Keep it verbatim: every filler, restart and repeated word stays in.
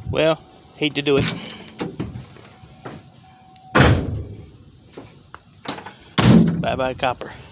Well, hate to do it. Bye bye copper.